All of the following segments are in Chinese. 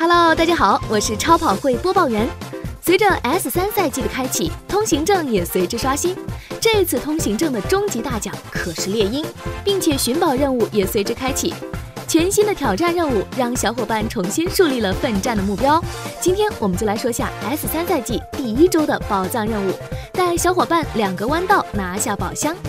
Hello， 大家好，我是超跑会播报员。随着 S3赛季的开启，通行证也随之刷新。这次通行证的终极大奖可是猎鹰，并且寻宝任务也随之开启。全新的挑战任务让小伙伴重新树立了奋战的目标。今天我们就来说下 S3赛季第1周的宝藏任务，带小伙伴2个弯道拿下宝箱。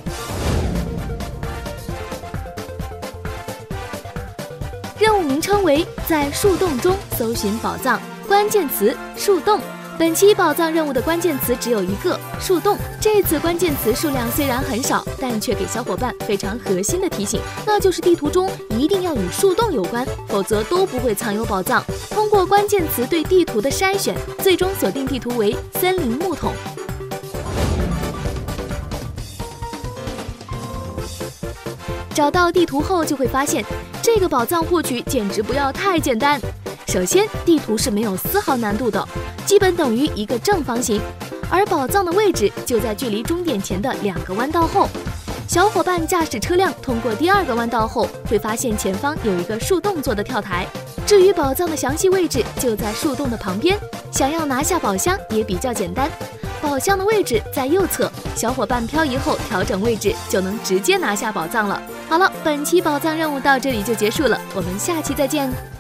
任务名称为在树洞中搜寻宝藏，关键词树洞。本期宝藏任务的关键词只有一个，树洞。这次关键词数量虽然很少，但却给小伙伴非常核心的提醒，那就是地图中一定要与树洞有关，否则都不会藏有宝藏。通过关键词对地图的筛选，最终锁定地图为森林木桶。找到地图后就会发现，这个宝藏获取简直不要太简单。首先，地图是没有丝毫难度的，基本等于一个正方形，而宝藏的位置就在距离终点前的2个弯道后。小伙伴驾驶车辆通过第2个弯道后，会发现前方有一个树洞做的跳台。至于宝藏的详细位置就在树洞的旁边，想要拿下宝箱也比较简单。宝箱的位置在右侧，小伙伴漂移后调整位置就能直接拿下宝藏了。好了，本期宝藏任务到这里就结束了，我们下期再见。